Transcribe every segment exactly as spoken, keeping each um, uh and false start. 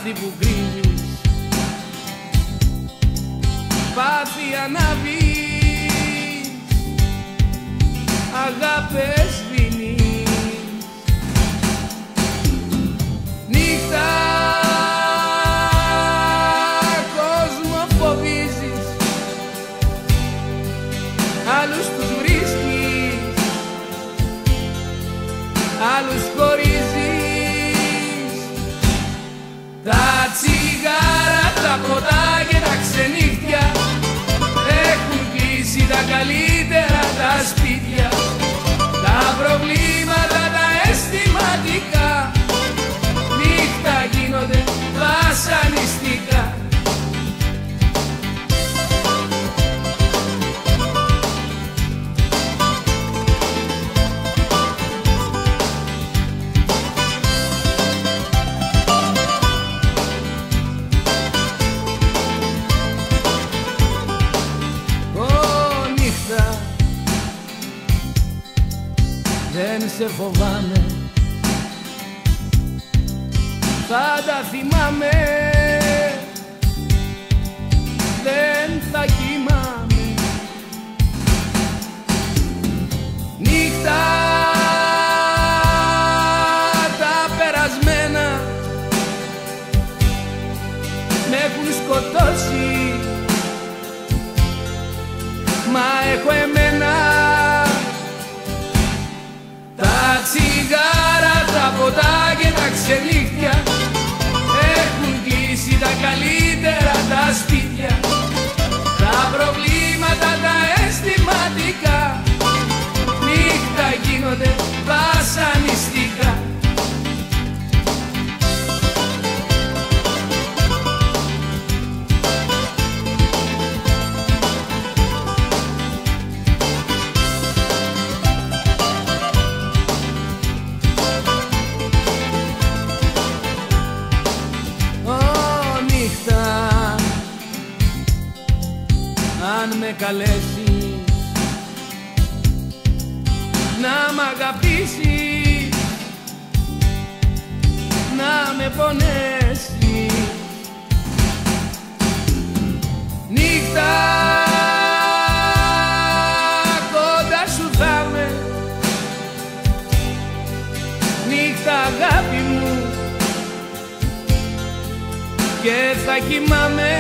μάτι που κρύβεις, πάθη ανάβεις, αγάπες δίνεις. Νύχτα κόσμο φοβίζεις, άλλους τους βρίσκεις, άλλους χωρίζεις. Τα τσιγάρα, τα ποτά και τα ξενύχτια έχουν κλείσει τα καλύτερα τα σπίτια. Τα προβλήματα τα αισθηματικά νύχτα γίνονται βασανιστικά. Δεν σε φοβάμαι, θα τα θυμάμαι, δεν θα κοιμάμαι. Νύχτα τα περασμένα με έχουν σκοτώσει, μα έχω εμένα. Τα τσιγάρα, τα ποτά και τα ξενύχτια έχουν κλείσει τα καλύτερα τα σπίτια. Τα προβλήματα τα αισθηματικά νύχτα γίνονται βασανιστικά. Αν με καλέσεις να μ' αγαπήσεις, να με πονέσεις, νύχτα κοντά σου θα με, νύχτα αγάπη μου και θα κοιμάμαι.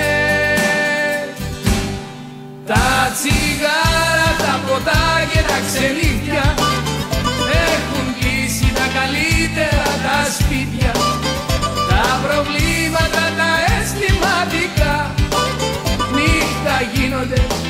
Τα τσιγάρα, τα ποτά και τα ξενύχτια έχουν κλείσει τα καλύτερα τα σπίτια. Τα προβλήματα τα αισθηματικά νύχτα γίνονται